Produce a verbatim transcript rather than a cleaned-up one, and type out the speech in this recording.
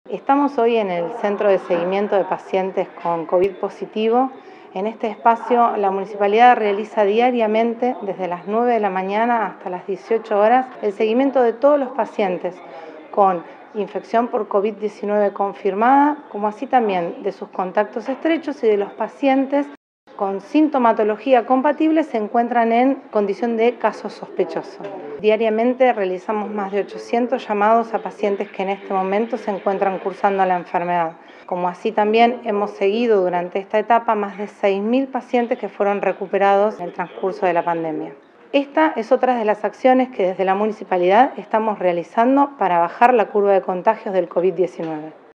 Estamos hoy en el Centro de Seguimiento de Pacientes con COVID positivo. En este espacio, la Municipalidad realiza diariamente, desde las nueve de la mañana hasta las dieciocho horas, el seguimiento de todos los pacientes con infección por COVID diecinueve confirmada, como así también de sus contactos estrechos y de los pacientes con sintomatología compatible se encuentran en condición de caso sospechoso. Diariamente realizamos más de ochocientos llamados a pacientes que en este momento se encuentran cursando la enfermedad. Como así también hemos seguido durante esta etapa más de seis mil pacientes que fueron recuperados en el transcurso de la pandemia. Esta es otra de las acciones que desde la municipalidad estamos realizando para bajar la curva de contagios del COVID diecinueve.